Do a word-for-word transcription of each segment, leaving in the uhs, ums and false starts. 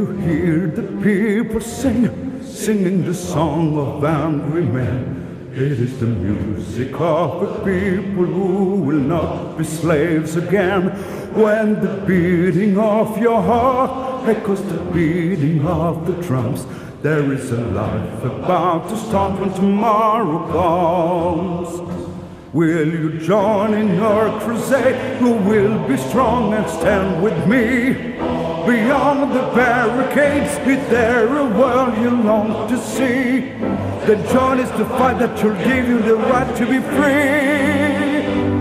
you hear the people sing, singing the song of angry men? It is the music of a people who will not be slaves again. When the beating of your heart echoes the beating of the drums, there is a life about to start when tomorrow comes. Will you join in our crusade? Who will be strong and stand with me? Beyond the barricades, is there a world you long to see? The joy is the fight that will give you the right to be free.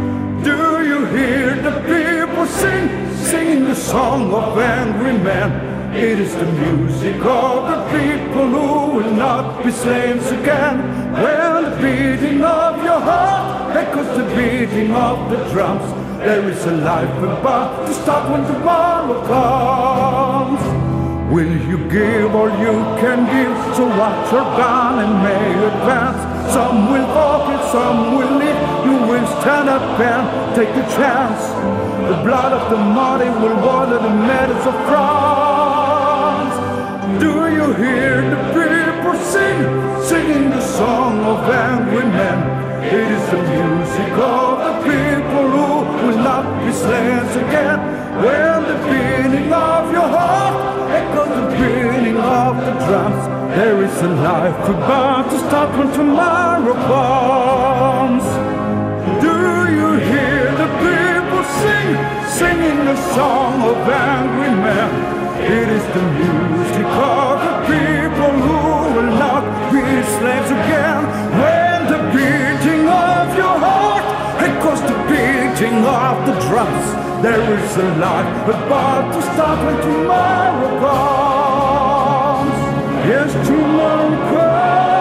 Do you hear the people sing, singing the song of angry men? It is the music of the people who will not be slaves again. When the beating of your heart echoes the beating of the drums, there is a life about to start when tomorrow comes. Will you give all you can give? So watch your gun and may advance. Some will forget, some will live. You will stand up and take the chance. The blood of the martyr will water the meadows of France. Do you hear the people sing, singing the song of angry men? It is the music of the people who will not be slaves again. When the beating of your heart echoes the beating of the drums, there is a life about to start when tomorrow comes. Do you hear the people sing, singing the song of angry men? It is the music of the people who will not be slaves again. When the beating of your heart echoes the beating of the drums, there is a life about to start when tomorrow comes. Yes, tomorrow comes.